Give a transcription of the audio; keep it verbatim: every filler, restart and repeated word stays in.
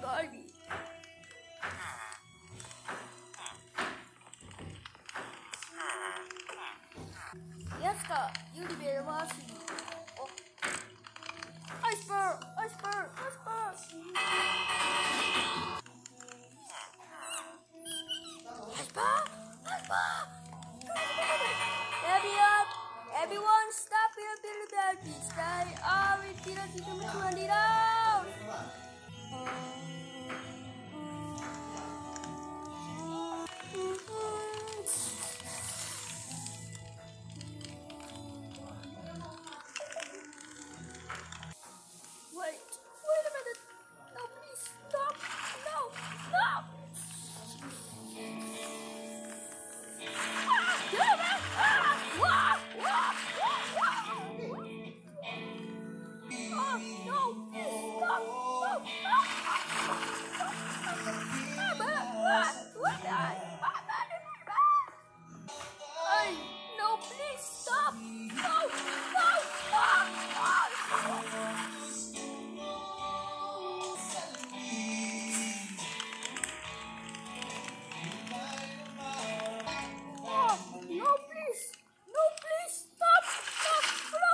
sekali. Yes, Kak, you dibebas. Oh. Iceberg, iceberg, iceberg. Iceberg, iceberg. Everyone, everyone, stop your ability. Stay out. We tidak tidak mencuali down. Wait, wait a minute. No, please stop. No, stop. Oh, no, please stop. Hey, no, please stop. No, no, stop. Oh, no, please. No, please stop. Stop. No.